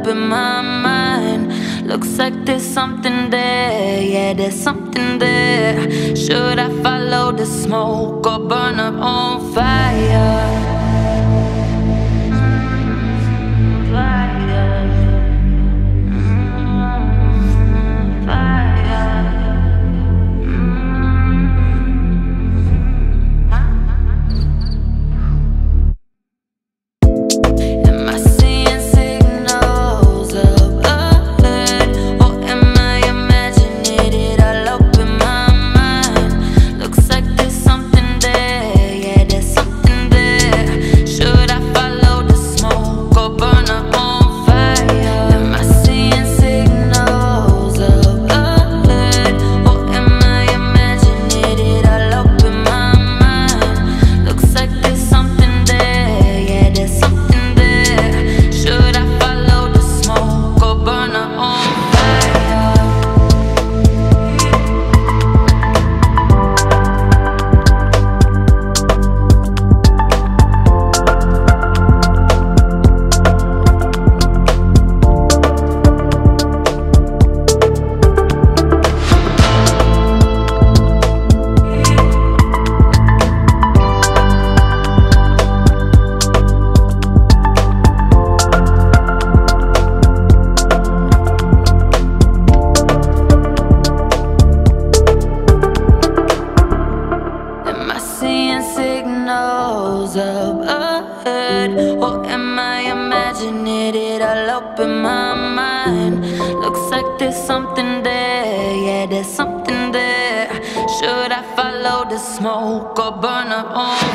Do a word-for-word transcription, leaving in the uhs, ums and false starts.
up in my mind. Looks like there's something there, yeah, there's something there. Should I follow the smoke or burn up on fire? Signals up ahead, or am I imagining it all up in my mind? Looks like there's something there, yeah, there's something there. Should I follow the smoke or burn up on